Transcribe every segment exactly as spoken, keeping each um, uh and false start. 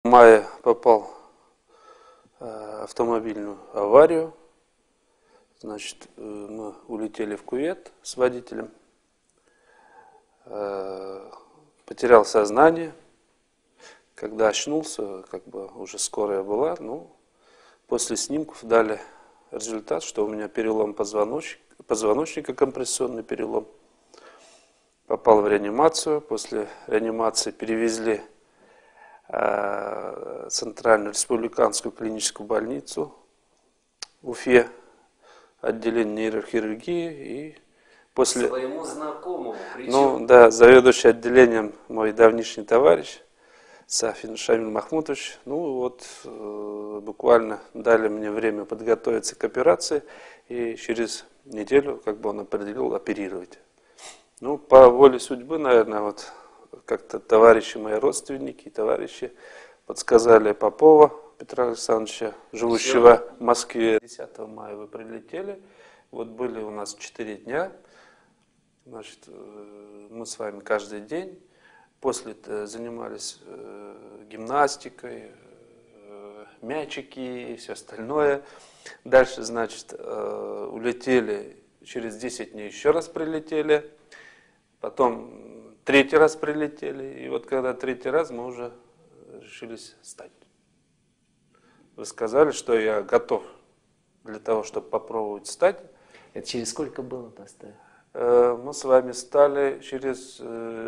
мае попал в автомобильную аварию. Значит, мы улетели в кювет с водителем. Потерял сознание. Когда очнулся, как бы уже скорая была, ну, после снимков дали результат, что у меня перелом позвоночника, позвоночника, компрессионный перелом. Попал в реанимацию. После реанимации перевезли э, Центральную республиканскую клиническую больницу в Уфе, отделение нейрохирургии. И после... Своему знакомому. Причем... Ну да, заведующий отделением мой давнишний товарищ Сафин Шамиль Махмутович. Ну вот э, буквально дали мне время подготовиться к операции, и через неделю, как бы он определил, оперировать. Ну, по воле судьбы, наверное, вот как-то товарищи мои, родственники, товарищи подсказали Попова Петра Александровича, живущего Все. в Москве. десятого мая вы прилетели, вот были у нас четыре дня, значит, мы с вами каждый день, после занимались гимнастикой, мячики и все остальное. Дальше, значит, улетели, через десять дней еще раз прилетели. Потом третий раз прилетели, и вот когда третий раз мы уже решились стать. Вы сказали, что я готов для того, чтобы попробовать стать. Это через сколько было-то? Мы с вами стали через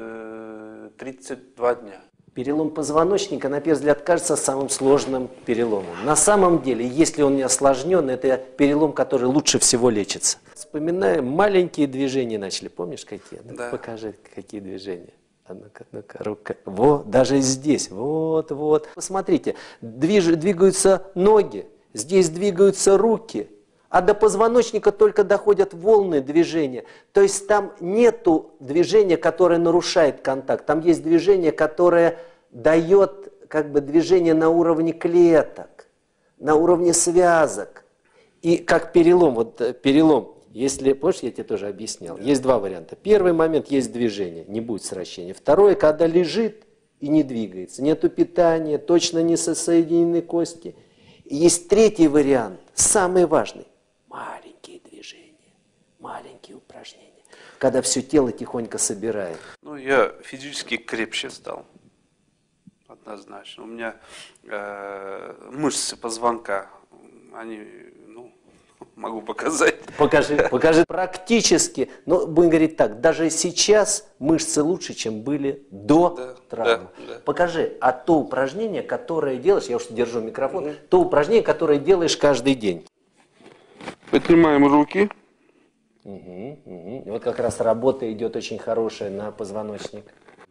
тридцать два дня. Перелом позвоночника, на первый взгляд, кажется самым сложным переломом. На самом деле, если он не осложнен, это перелом, который лучше всего лечится. Вспоминаем, маленькие движения начали. Помнишь, какие? Ну, да. Покажи, какие движения. А ну-ка, ну-ка, рука. Вот, даже здесь. Вот, вот. Посмотрите, движ... двигаются ноги, здесь двигаются руки. А до позвоночника только доходят волны движения. То есть там нету движения, которое нарушает контакт. Там есть движение, которое дает как бы движение на уровне клеток, на уровне связок. И как перелом, вот перелом, если, помнишь, я тебе тоже объяснял, есть два варианта. Первый момент есть движение, не будет сращения. Второй, когда лежит и не двигается, нету питания, точно не соединены кости. И есть третий вариант, самый важный. Маленькие движения, маленькие упражнения, когда все тело тихонько собирает. Ну, я физически крепче стал, однозначно. У меня э, мышцы позвонка, они, ну, могу показать. Покажи, покажи. Практически, ну, будем говорить так, даже сейчас мышцы лучше, чем были до да, травмы. Да, да. Покажи, а то упражнение, которое делаешь, я уж держу микрофон, угу. то упражнение, которое делаешь каждый день. Поднимаем руки. Угу, угу. И вот как раз работа идет очень хорошая на позвоночник.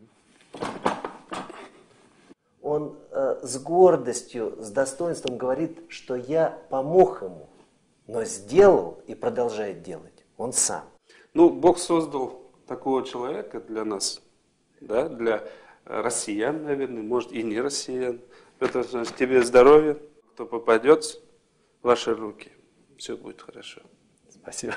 Он э, с гордостью, с достоинством говорит, что я помог ему, но сделал и продолжает делать он сам. Ну, Бог создал такого человека для нас, да, для россиян, наверное, может и не россиян. Это значит, тебе здоровье, кто попадется в ваши руки. Все будет хорошо. Спасибо.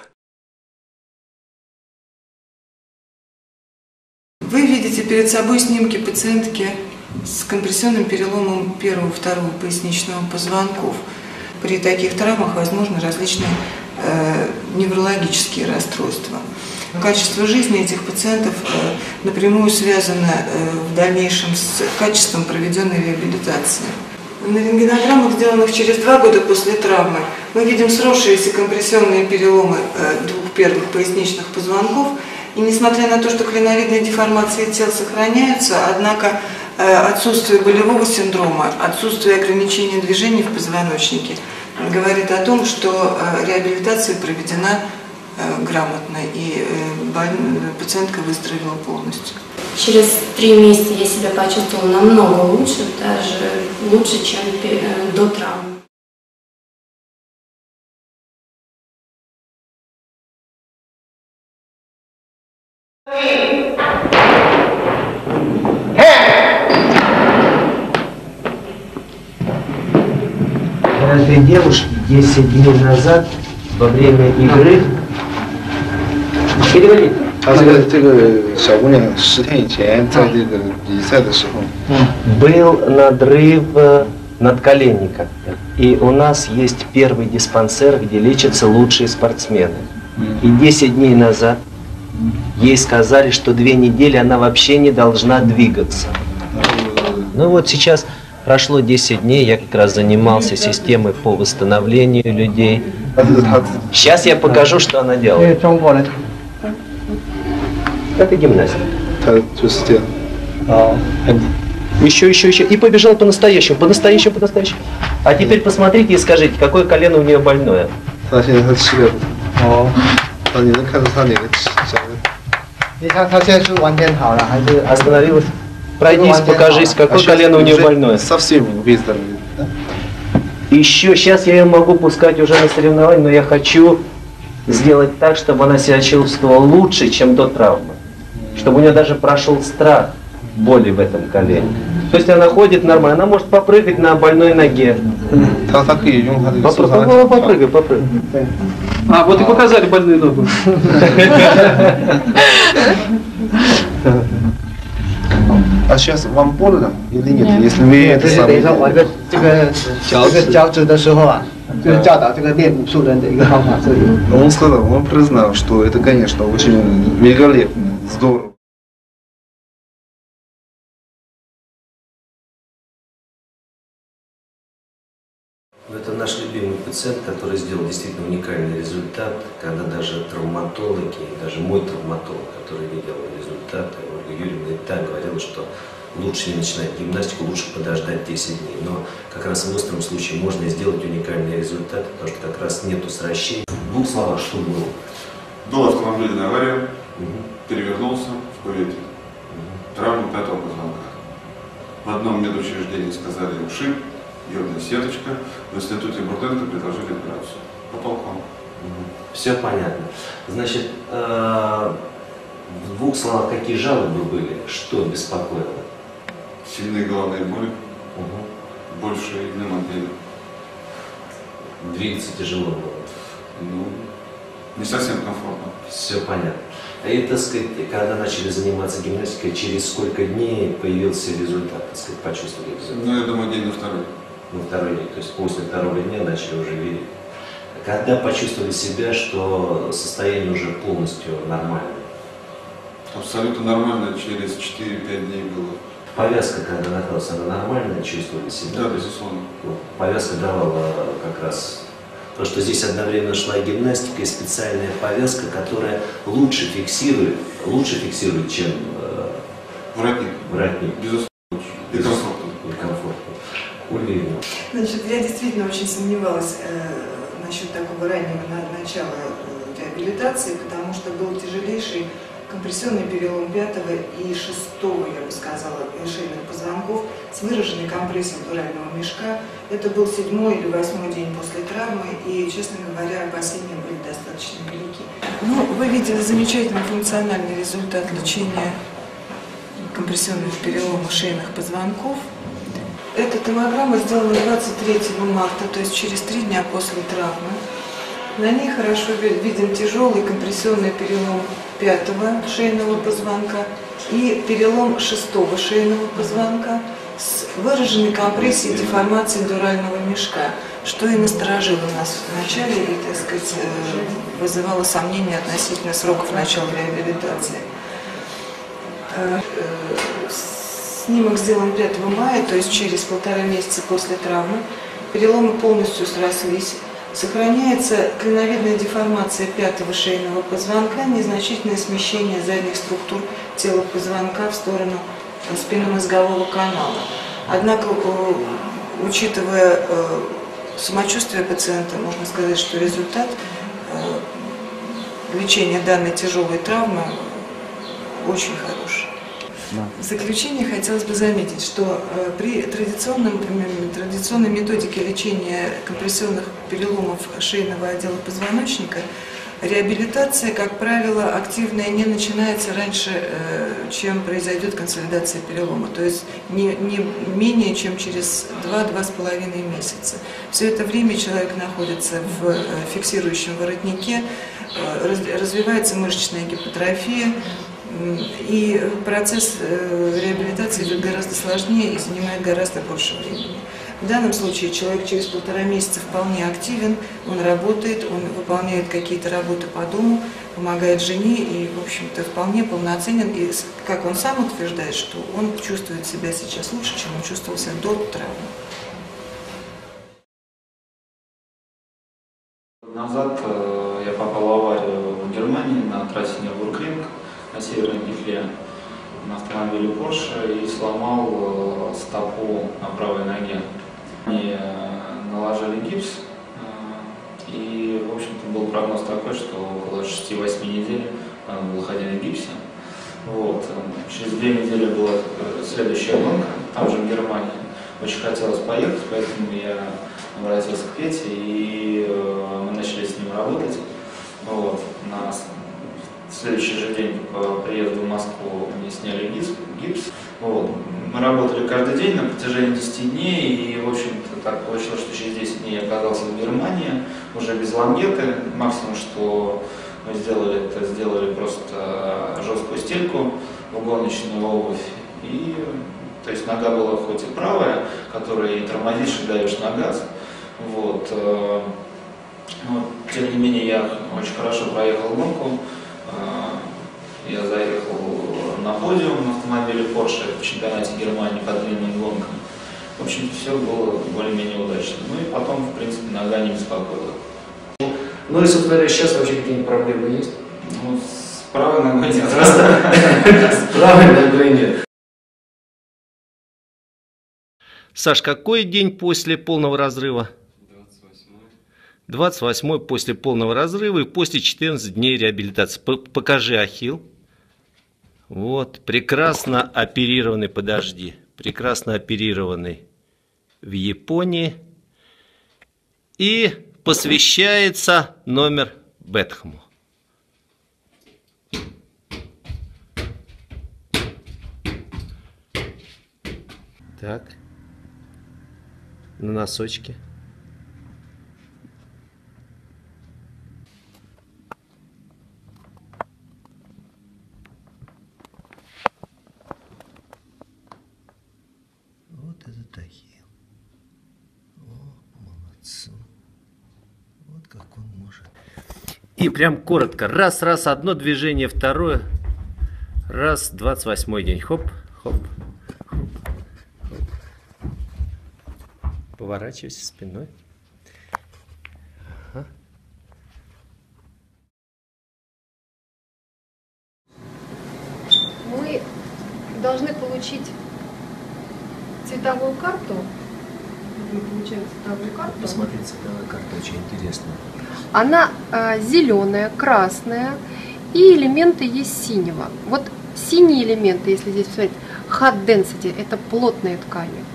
Вы видите перед собой снимки пациентки с компрессионным переломом первого-второго поясничного позвонков. При таких травмах возможны различные э, неврологические расстройства. Качество жизни этих пациентов э, напрямую связано э, в дальнейшем с качеством проведенной реабилитации. На рентгенограммах, сделанных через два года после травмы, мы видим сросшиеся компрессионные переломы двух первых поясничных позвонков. И несмотря на то, что клиновидные деформации тел сохраняются, однако отсутствие болевого синдрома, отсутствие ограничения движений в позвоночнике говорит о том, что реабилитация проведена грамотно, и пациентка выздоровела полностью. Через три месяца я себя почувствовала намного лучше, даже лучше, чем до травмы. Этой девушке десять дней назад во время игры перевалить. 他这个这个小姑娘十天以前在这个比赛的时候， Был надрыв э, надколенника. И у нас есть первый диспансер, где лечатся лучшие спортсмены. И десять дней назад ей сказали, что две недели она вообще не должна двигаться. Ну вот сейчас прошло десять дней, я как раз занимался системой по восстановлению людей. 但是她 Сейчас я покажу, что она 因为 делает. 中国人 Это гимнастика. 她就是这样。 哦， Еще, еще, еще. И побежал по-настоящему, по-настоящему, по-настоящему. А теперь посмотрите и скажите, какое колено у нее больное. 她现在她膝盖不疼， 哦， 啊，你能看到她哪个小的？ 你看他现在是完全好了，还是 Остановилась. Пройдись, покажись, какое колено у нее больное. Совсем выздоровели. Еще сейчас я ее могу пускать уже на соревнования, но я хочу сделать так, чтобы она себя чувствовала лучше, чем до травмы. Чтобы у нее даже прошел страх боли в этом колене. То есть она ходит нормально, она может попрыгать на больной ноге. 她她可以用她这个受伤 Попрыгай, 的 попрыгай, попрыгай. А, вот и показали больную ногу. А сейчас вам больно или нет? Если вы 这 это 是等于说我 самое... 这这个这个脚趾的时候啊，就是教导这个练武术人的一个方法，所以 Он сказал, он признал, что это, конечно, очень великолепно, здорово. Это наш любимый пациент, который сделал действительно уникальный результат, когда даже травматологи, даже мой травматолог, который видел результаты, Ольга Юрьевна и так говорила, что лучше не начинать гимнастику, лучше подождать десять дней. Но как раз в остром случае можно сделать уникальный результат, потому что как раз нету сращений. В двух словах, что было? Была автомобильная авария, Мгм. перевернулся в кювете. Травма пятого позвонка. В одном медучреждении сказали ушиб, йодная сеточка. В институте Бурденко предложили операцию. Попал к вам. Все понятно. Значит, э, в двух словах, какие жалобы были, что беспокоило? Сильные головные боли, Угу. боль в шейном отделе. Двигаться тяжело было. Ну, не совсем комфортно. Все понятно. И, так сказать, когда начали заниматься гимнастикой, через сколько дней появился результат, так сказать, почувствовали результат? Ну, я думаю, день на второй. На второй день, то есть после второго дня начали уже видеть. Когда почувствовали себя, что состояние уже полностью нормальное? Абсолютно нормально, через четыре-пять дней было. Повязка, когда накрылась, она нормально чувствовали себя? Да, безусловно. Вот, повязка давала как раз то, что здесь одновременно шла гимнастика и специальная повязка, которая лучше фиксирует, лучше фиксирует, чем э, Воротник. воротник. Безусловно, лучше. И комфортно. Некомфортно. Ольга Юрьевна. Значит, я действительно очень сомневалась э, насчет такого раннего на- начала э, реабилитации, потому что был тяжелейший компрессионный перелом пятого и шестого, я бы сказала, шейных позвонков с выраженной компрессией дурального мешка. Это был седьмой или восьмой день после травмы, и, честно говоря, опасения были достаточно велики. Ну, вы видели замечательный функциональный результат лечения компрессионного перелома шейных позвонков. Эта томограмма сделана двадцать третьего марта, то есть через три дня после травмы. На ней хорошо ви- виден тяжелый компрессионный перелом пятого шейного позвонка и перелом шестого шейного позвонка с выраженной компрессией и деформацией дурального мешка, что и насторожило нас вначале и, так сказать, э, вызывало сомнения относительно сроков начала реабилитации. Э, э, Снимок сделан пятого мая, то есть через полтора месяца после травмы. Переломы полностью срослись. Сохраняется клиновидная деформация пятого шейного позвонка, незначительное смещение задних структур тела позвонка в сторону спинномозгового канала. Однако, э, учитывая э, самочувствие пациента, можно сказать, что результат э, лечения данной тяжелой травмы очень хороший. В заключение хотелось бы заметить, что э, при традиционном, м, традиционной методике лечения компрессионных переломов шейного отдела позвоночника Реабилитация, как правило, активная не начинается раньше, чем произойдет консолидация перелома, то есть не, не менее чем через два-два с половиной месяца. Все это время человек находится в фиксирующем воротнике, развивается мышечная гипотрофия, и процесс реабилитации идет гораздо сложнее и занимает гораздо больше времени. В данном случае человек через полтора месяца вполне активен, он работает, он выполняет какие-то работы по дому, помогает жене и, в общем-то, вполне полноценен. И, как он сам утверждает, что он чувствует себя сейчас лучше, чем он чувствовал себя до травмы. Назад я попал в аварию в Германии на трассе Нюрбургринг на северной петле на автомобиле Porsche и сломал стопу на правой ноге. Мне наложили гипс, и, в общем-то, был прогноз такой, что около шести-восьми недель надо было ходить на гипсе. Вот. Через две недели была следующая гонка, там же в Германии. Очень хотелось поехать, поэтому я обратился к Пете, и мы начали с ним работать. Вот. На следующий же день по приезду в Москву мне сняли гипс. гипс. Вот. Мы работали каждый день на протяжении десяти дней, и, в общем-то, так получилось, что через десять дней я оказался в Германии, уже без лангеты. Максимум, что мы сделали, это сделали просто жесткую стельку в гоночную обувь. И, то есть нога была хоть и правая, которая и тормозишь, и даешь на газ. Вот. Но, тем не менее, я очень хорошо проехал гонку. Я заехал на подиум на автомобиле Porsche в чемпионате Германии по длинным гонкам. В общем, все было более-менее удачно. Ну и потом, в принципе, нога не беспокоила. Ну и, собственно говоря, сейчас вообще какие-нибудь проблемы есть? Ну, с правой ногой нет. С правой ногой нет. Саш, какой день после полного разрыва? двадцать восьмой. двадцать восьмой после полного разрыва и после четырнадцати дней реабилитации. Покажи ахилл. Вот, прекрасно оперированный, подожди, прекрасно оперированный в Японии. И посвящается номер Бетхэму. Так, на носочке. Вот это ахилл. О, молодцы. Вот как он может. И прям коротко. Раз, раз, одно движение, второе. Раз, двадцать восьмой день. Хоп, хоп, хоп, хоп. Поворачивайся спиной. Ага. Мы должны получить цветовую карту. Мы получаем цветовую карту. Посмотрите, цветовая карта очень интересная. Она э, зеленая, красная, и элементы есть синего. Вот синие элементы, если здесь посмотреть, hard density, это плотные ткани.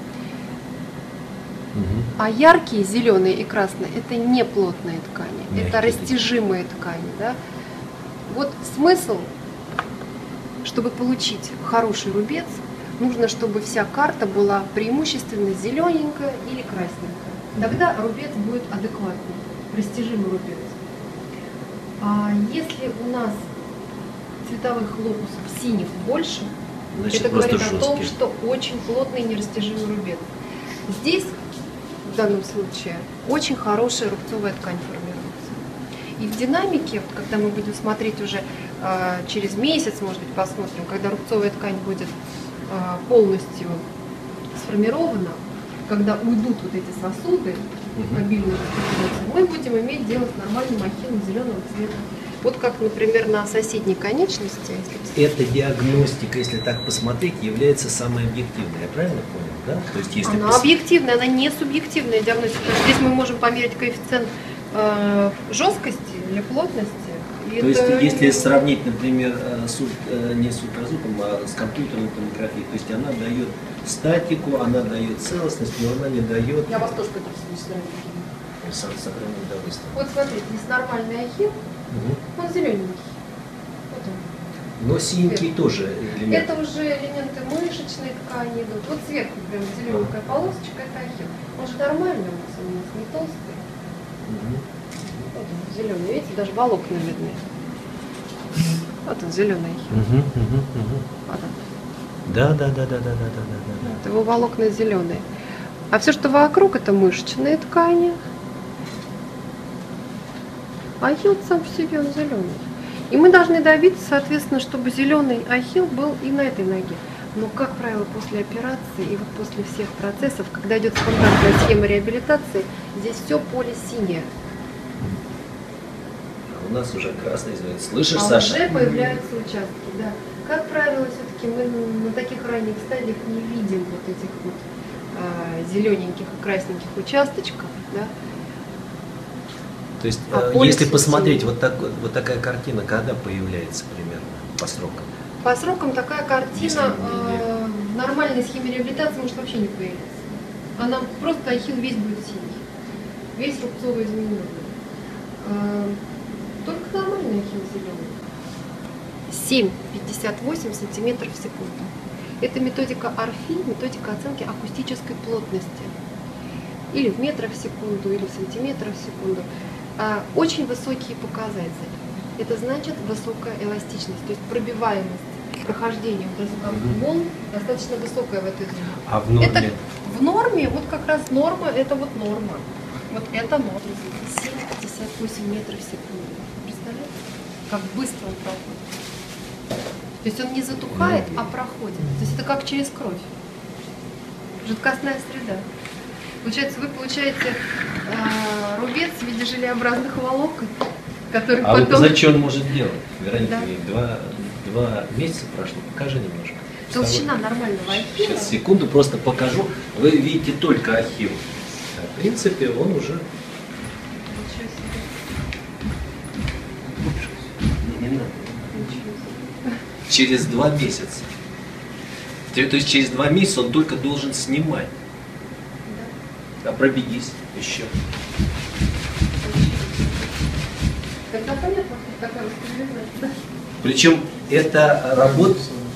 Угу. А яркие, зеленые и красные, это не плотные ткани, мягкие, это растяжимые ткани. Да? Вот смысл, чтобы получить хороший рубец, нужно, чтобы вся карта была преимущественно зелененькая или красненькая. Тогда рубец будет адекватный, растяжимый рубец. А если у нас цветовых локусов синих больше, значит, это говорит о том, что очень плотный нерастяжимый рубец. Здесь, в данном случае, очень хорошая рубцовая ткань формируется. И в динамике, вот, когда мы будем смотреть уже э, через месяц, может быть, посмотрим, когда рубцовая ткань будет полностью сформирована, когда уйдут вот эти сосуды, обильные, мы будем иметь дело с нормальным ахиллом зеленого цвета. Вот как, например, на соседней конечности. Если... Эта диагностика, если так посмотреть, является самой объективной. Я правильно понял, да? То есть, если она пос... объективная, она не субъективная диагностика. Здесь мы можем померить коэффициент э, жесткости или плотности. То есть, если сравнить, например, с, не с ультразвуком, а с компьютерной томографией, то есть она дает статику, она дает целостность, но она не дает... Я вас тоже к этому сохранить удовольствие. Вот смотрите, здесь нормальный ахилл, Угу. Он зелененький. Вот он. Но синенькие тоже элементы. Это уже элементы мышечной ткани идут. Вот сверху прям зелененькая полосочка, это ахилл. Он же нормальный у нас, у нас не толстый. Угу. Вот он зеленый, видите, даже волокна видны. Вот он зеленый ахилл. Угу, угу, угу. Вот он. Да, да, да, да, да, да, да, да, да. Вот его волокна зеленые. А все, что вокруг, это мышечные ткани. Ахилл сам по себе он зеленый. И мы должны добиться, соответственно, чтобы зеленый ахилл был и на этой ноге. Но, как правило, после операции и вот после всех процессов, когда идет стандартная схема реабилитации, здесь все поле синее. А у нас уже красный звезд. Слышишь, а Саша? уже появляются участки, да. Как правило, все-таки мы на таких ранних стадиях не видим вот этих вот а, зелененьких и красненьких участочков, да. То есть, а э, если посмотреть, вот, так, вот такая картина, когда появляется примерно по срокам? По срокам такая картина э, в нормальной схеме реабилитации может вообще не появиться. Она просто ахилл весь будет синий, весь рубцовый измененный. Э, только нормальный ахилл зеленый. семь пятьдесят восемь сантиметров в секунду. Это методика АРФИ, методика оценки акустической плотности. Или в метрах в секунду, или в сантиметрах в секунду. А, очень высокие показатели. Это значит высокая эластичность, то есть пробиваемость прохождения ультразвуковых волн достаточно высокая в этой зоне. А в норме? Это, в норме, вот как раз норма, это вот норма. Вот это норма. семь пятьдесят восемь метров в секунду. Представляете? Как быстро он проходит. То есть он не затухает, а проходит. То есть это как через кровь. Жидкостная среда. Получается, вы получаете э, рубец в виде желеобразных волокон, который а потом... А вот что он может делать? Вероника, да. два, два месяца прошло, покажи немножко. Толщина нормального ахилла. Сейчас, секунду, просто покажу. Вы видите только ахилл. В принципе, он уже... Не, не надо. Через два месяца. То есть через два месяца он только должен снимать. А пробегись еще. Тогда понятно, какая распределенность. Причем это работа...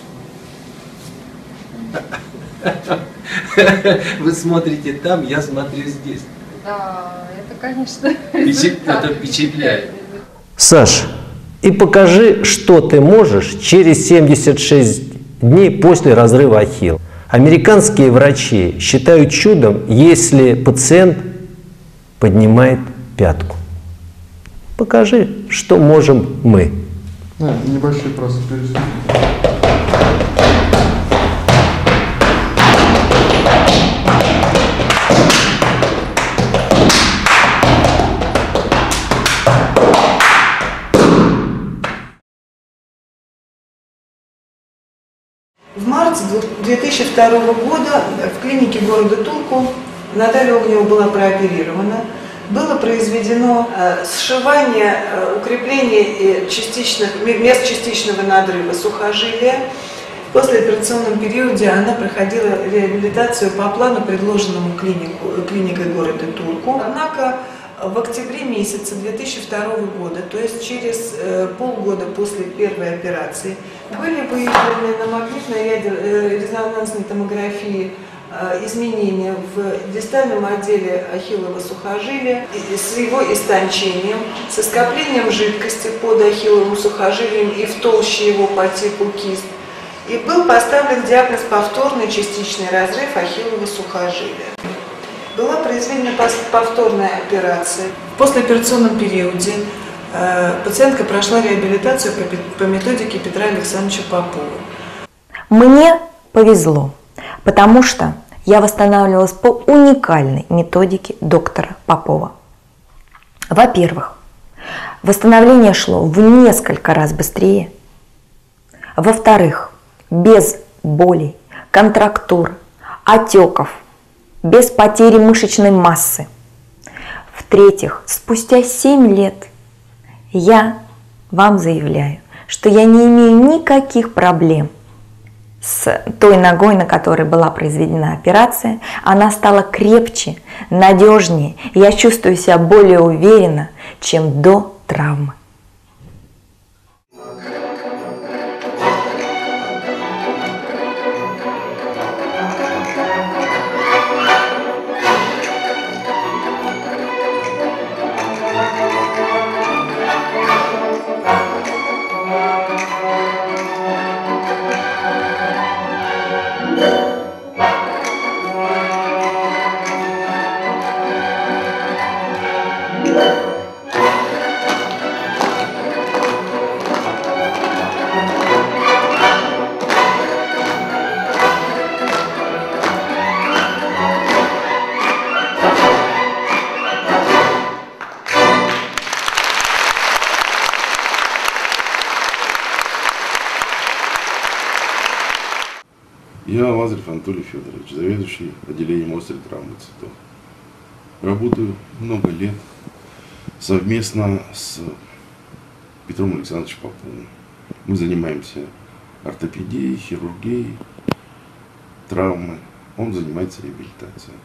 Вы смотрите там, я смотрю здесь. Да, это, конечно, это впечатляет. Саш, и покажи, что ты можешь через семьдесят шесть дней после разрыва ахилла. Американские врачи считают чудом, если пациент поднимает пятку. Покажи, что можем мы. Да, небольшой просто пересуд. В марте две тысячи второго года в клинике города Турку Наталья Огнева была прооперирована. Было произведено сшивание, укрепление частичных, мест частичного надрыва сухожилия. В послеоперационном периоде она проходила реабилитацию по плану, предложенному клинику, клиникой города Турку. Однако в октябре месяце две тысячи второго года, то есть через полгода после первой операции, были выявлены на магнитно-резонансной томографии изменения в дистальном отделе ахиллова сухожилия с его истончением, со скоплением жидкости под ахилловым сухожилием и в толще его по типу кист. И был поставлен диагноз повторный частичный разрыв ахиллова сухожилия. Была произведена повторная операция. В послеоперационном периоде э, пациентка прошла реабилитацию по, по методике Петра Александровича Попова. Мне повезло, потому что я восстанавливалась по уникальной методике доктора Попова. Во-первых, восстановление шло в несколько раз быстрее. Во-вторых, без болей, контрактур, отеков, без потери мышечной массы. В-третьих, спустя семь лет я вам заявляю, что я не имею никаких проблем с той ногой, на которой была произведена операция. Она стала крепче, надежнее. Я чувствую себя более уверенно, чем до травмы. Я Лазарев Анатолий Федорович, заведующий отделением острой травмы цветов. Работаю много лет совместно с Петром Александровичем Поповым. Мы занимаемся ортопедией, хирургией, травмой. Он занимается реабилитацией.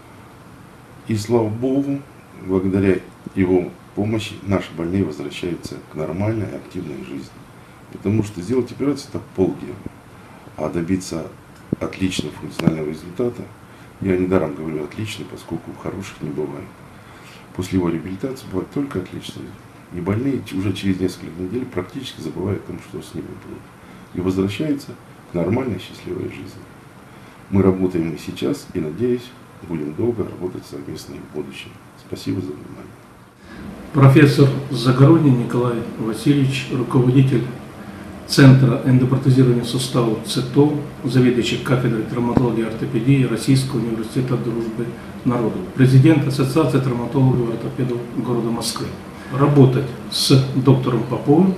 И слава Богу, благодаря его помощи наши больные возвращаются к нормальной, активной жизни. Потому что сделать операцию – это полдела. А добиться отличного функционального результата, я недаром говорю отличный, поскольку хороших не бывает. После его реабилитации бывает только отличный. И больные уже через несколько недель практически забывают о том, что с ними было. И возвращаются к нормальной, счастливой жизни. Мы работаем и сейчас, и, надеюсь, будем долго работать совместно и в будущем. Спасибо за внимание. Профессор Загоронин Николай Васильевич, руководитель Центра эндопротезирования суставов ЦИТО, заведующий кафедрой травматологии и ортопедии Российского университета дружбы народов, президент Ассоциации травматологов и ортопедов города Москвы. Работать с доктором Поповым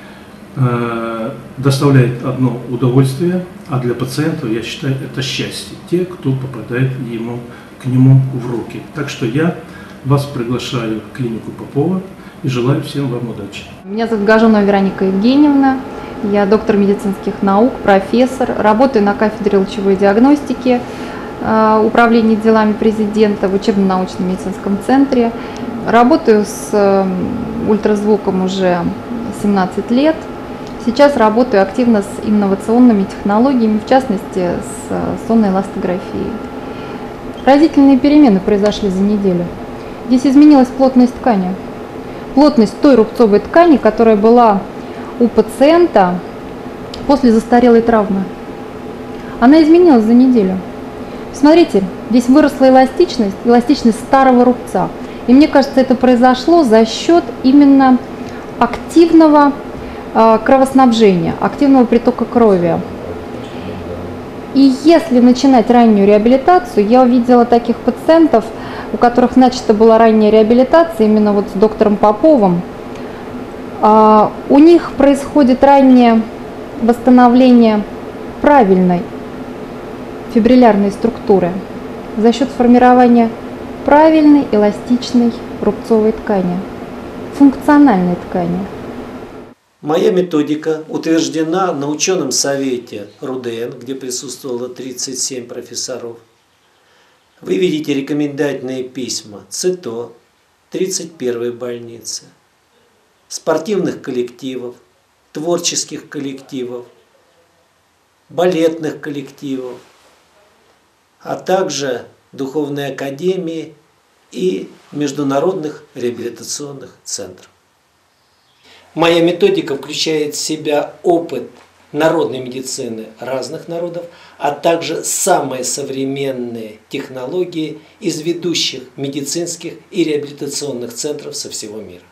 э, доставляет одно удовольствие, а для пациентов, я считаю, это счастье, те, кто попадает ему, к нему в руки. Так что я вас приглашаю в клинику Попова и желаю всем вам удачи. Меня зовут Гажонова Вероника Евгеньевна. Я доктор медицинских наук, профессор, работаю на кафедре лучевой диагностики э, Управления делами президента в учебно-научном медицинском центре. Работаю с э, ультразвуком уже семнадцать лет. Сейчас работаю активно с инновационными технологиями, в частности с э, сонной эластографией. Разительные перемены произошли за неделю. Здесь изменилась плотность ткани. Плотность той рубцовой ткани, которая была у пациента после застарелой травмы. Она изменилась за неделю. Смотрите, здесь выросла эластичность, эластичность старого рубца. И мне кажется, это произошло за счет именно активного э, кровоснабжения, активного притока крови. И если начинать раннюю реабилитацию, я увидела таких пациентов, у которых начата была ранняя реабилитация, именно вот с доктором Поповым. У них происходит раннее восстановление правильной фибриллярной структуры за счет формирования правильной эластичной рубцовой ткани, функциональной ткани. Моя методика утверждена на ученом совете РУДН, где присутствовало тридцать семь профессоров. Вы видите рекомендательные письма ЦИТО, тридцать первой больницы, спортивных коллективов, творческих коллективов, балетных коллективов, а также духовной академии и международных реабилитационных центров. Моя методика включает в себя опыт народной медицины разных народов, а также самые современные технологии из ведущих медицинских и реабилитационных центров со всего мира.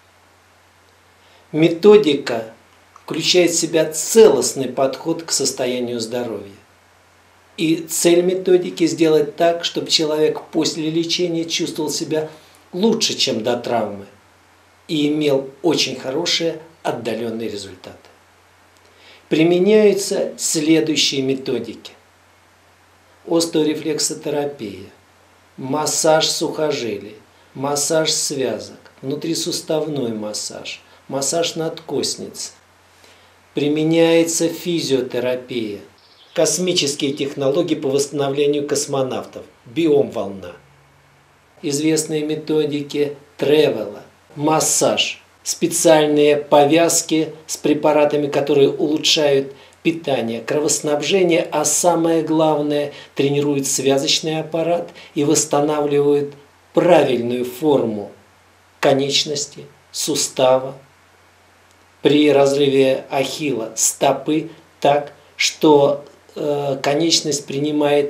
Методика включает в себя целостный подход к состоянию здоровья. И цель методики сделать так, чтобы человек после лечения чувствовал себя лучше, чем до травмы, и имел очень хорошие отдаленные результаты. Применяются следующие методики: остеорефлексотерапия, массаж сухожилий, массаж связок, внутрисуставной массаж, массаж надкостницы. Применяется физиотерапия, космические технологии по восстановлению космонавтов, биом-волна. Известные методики тревела, массаж, специальные повязки с препаратами, которые улучшают питание, кровоснабжение, а самое главное, тренируют связочный аппарат и восстанавливают правильную форму конечности, сустава, при разрыве ахилла стопы так, что э, конечность принимает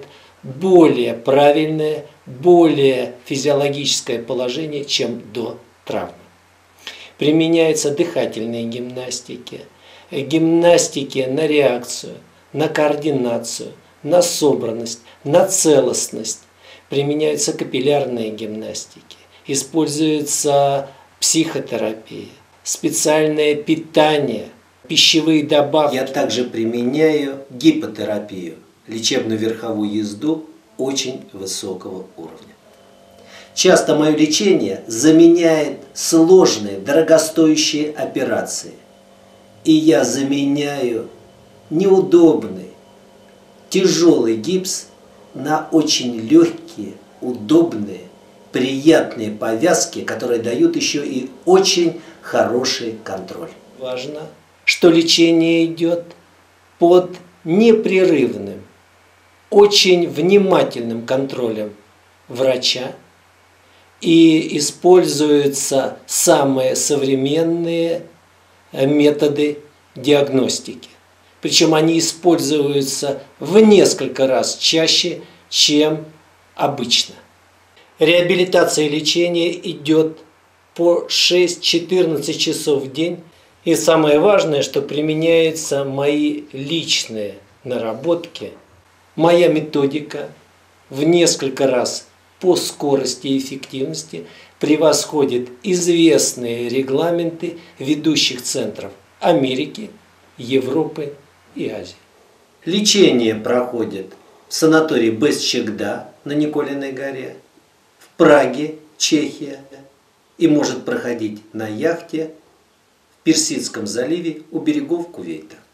более правильное, более физиологическое положение, чем до травмы. Применяются дыхательные гимнастики, гимнастики на реакцию, на координацию, на собранность, на целостность. Применяются капиллярные гимнастики, используется психотерапия, специальное питание, пищевые добавки. Я также применяю гипотерапию, лечебную верховую езду очень высокого уровня. Часто мое лечение заменяет сложные, дорогостоящие операции. И я заменяю неудобный, тяжелый гипс на очень легкие, удобные, приятные повязки, которые дают еще и очень хороший контроль. Важно, что лечение идет под непрерывным, очень внимательным контролем врача, и используются самые современные методы диагностики. Причем они используются в несколько раз чаще, чем обычно. Реабилитация и лечение идет по шесть-четырнадцать часов в день. И самое важное, что применяются мои личные наработки, моя методика в несколько раз по скорости и эффективности превосходит известные регламенты ведущих центров Америки, Европы и Азии. Лечение проходит в санатории Бесчегда на Николиной горе, в Праге, Чехия, и может проходить на яхте в Персидском заливе у берегов Кувейта.